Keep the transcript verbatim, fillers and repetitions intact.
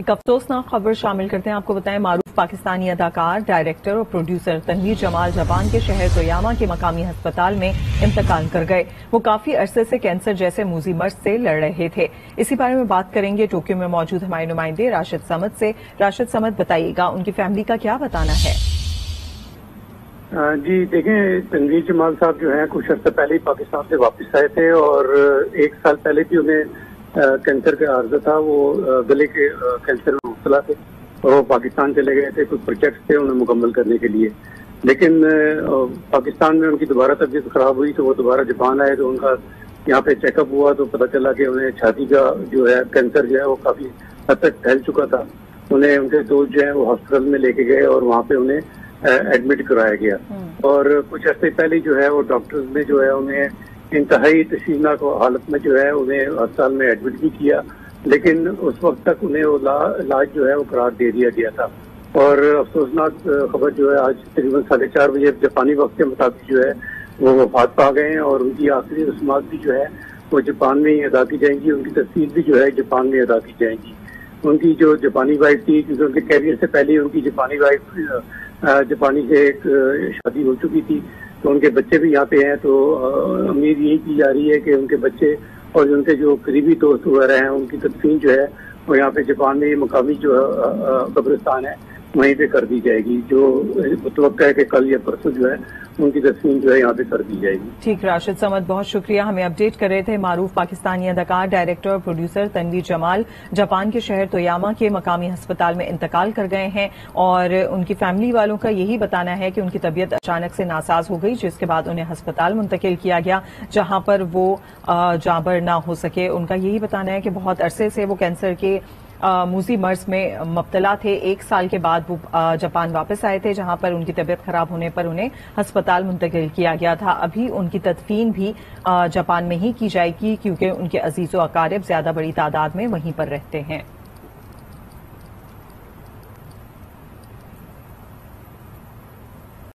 ایک افسوسناک خبر شامل کرتے ہیں. آپ کو بتائیں معروف پاکستانی اداکار، ڈائریکٹر اور پروڈیوسر تنویر جمال جاپان کے شہر تویاما کے مقامی ہسپتال میں انتقال کر گئے. وہ کافی عرصے سے کینسر جیسے موذی مرض سے لڑ رہے تھے. اسی بارے میں بات کریں گے ٹوکیو میں موجود ہمارے نمائندے راشد سمد سے. راشد سمد، بتائیے گا ان کی فیملی کا کیا بتانا ہے؟ جی دیکھیں، تنویر جمال صاحب جو ہیں کچھ عرصہ پہلے ہی پاکستان سے واپس آئے تھے اور ایک سال پہلے بھی انہیں کینسر کا عارضہ تھا. وہ گلے کے کینسر میں مبتلا تھے اور وہ پاکستان چلے گئے تھے. کچھ پروجیکٹس تھے انہیں مکمل کرنے کے لیے، لیکن پاکستان میں ان کی دوبارہ طبیعت خراب ہوئی تو وہ دوبارہ جاپان آئے تو ان کا یہاں پہ چیک اپ ہوا تو پتہ چلا کہ انہیں چھاتی کا جو ہے کینسر جو ہے وہ کافی حد تک پھیل چکا تھا. انہیں ان کے دوست جو ہیں وہ ہاسپٹل میں لے کے گئے اور وہاں پہ انہیں ایڈمٹ کرایا گیا. اور کچھ عرصے پہلے جو ہے وہ ڈاکٹرز نے جو ہے انہیں انتہائی تشویشناک حالت میں جو ہے انہیں ہسپتال میں ایڈمٹ بھی کیا، لیکن اس وقت تک انہیں وہ علاج جو ہے وہ قرار دے دیا گیا تھا. اور افسوسناک خبر جو ہے آج تقریباً ساڑھے چار بجے جاپانی وقت کے مطابق جو ہے وہ وفات پا گئے ہیں اور ان کی آخری رسومات بھی جو ہے وہ جاپان میں ہی ادا کی جائیں گی. ان کی تصویر بھی جو ہے جاپان میں ادا کی جائیں گی. ان کی جو جاپانی وائف تھی، کیونکہ ان کے کیریئر سے پہلے ان کی جاپانی وائف جاپانی سے ایک شادی ہو چکی تھی تو ان کے بچے بھی یہاں پہ ہیں. تو امید یہی کی جا رہی ہے کہ ان کے بچے اور ان کے جو قریبی دوست وغیرہ ہیں ان کی تدفین جو ہے وہ یہاں پہ جاپان میں مقامی جو قبرستان ہے وہیں پہ کر دی جائے گی. جو متوقع ہے کہ کل یا پرسوں جو ہے ان کی تدفین جو ہے یہاں پہ کر دی جائے گی. ٹھیک، راشد سمد بہت شکریہ، ہمیں اپڈیٹ کر رہے تھے. معروف پاکستانی اداکار، ڈائریکٹر اور پروڈیوسر تنویر جمال جاپان کے شہر تویاما کے مقامی ہسپتال میں انتقال کر گئے ہیں اور ان کی فیملی والوں کا یہی بتانا ہے کہ ان کی طبیعت اچانک سے ناساز ہو گئی، جس کے بعد انہیں ہسپتال منتقل کیا گیا جہاں پر وہ جاں بر نہ ہو سکے. ان کا یہی بتانا ہے کہ بہت عرصے سے وہ کینسر کے موذی مرض میں مبتلا تھے. ایک سال کے بعد وہ جاپان واپس آئے تھے جہاں پر ان کی طبیعت خراب ہونے پر انہیں ہسپتال منتقل کیا گیا تھا. ابھی ان کی تدفین بھی جاپان میں ہی کی جائے گی کیونکہ ان کے عزیز و اقارب زیادہ بڑی تعداد میں وہیں پر رہتے ہیں.